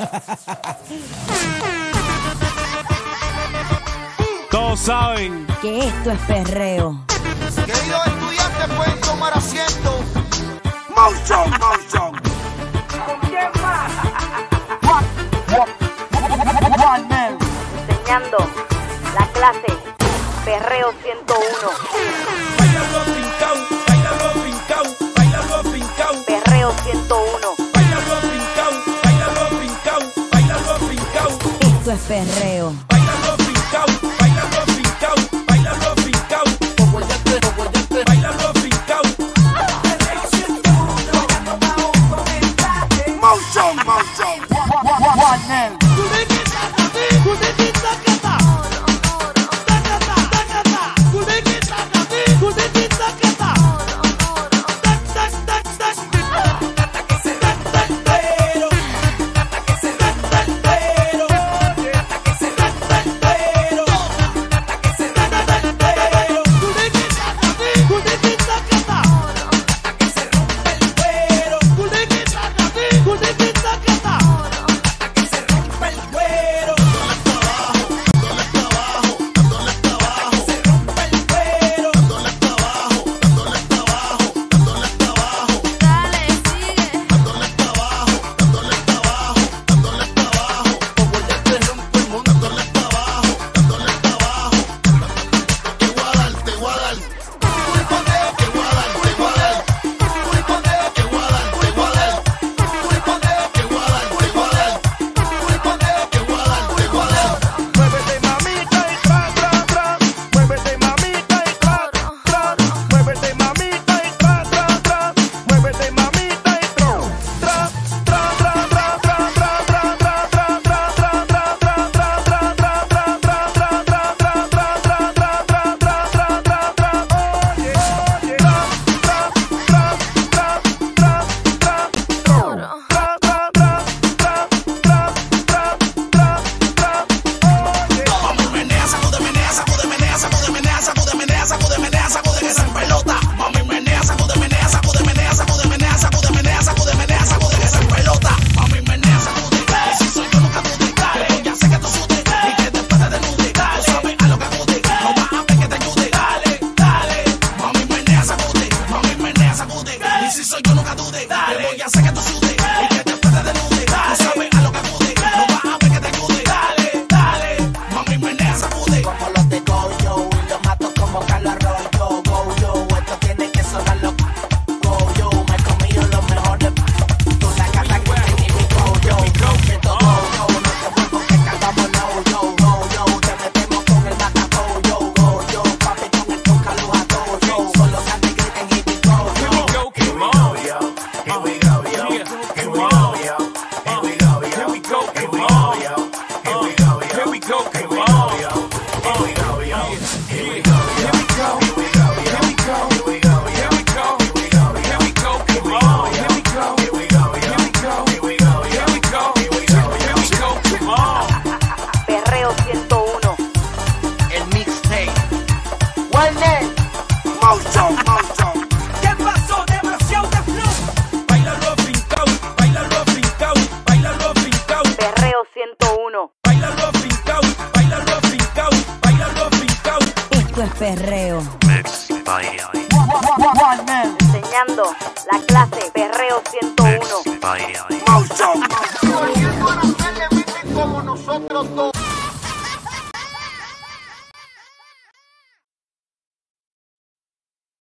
Todos saben que esto es perreo. Queridos estudiantes, pueden tomar asiento. Motion, motion. ¿Con quién más? Enseñando la clase Perreo 101. Bailalo brincao, bailalo brincao, bailalo brincao. Perreo 101. Bailalo brincao, bailalo brincao, bailalo brincao. Esto es perreo. Bailalo brincao, bailalo brincao, bailalo brincao. Bailalo brincao. Motion, motion. Esto es perreo. Mixed by Enseñando la clase Perreo 101. Mixed by Motion.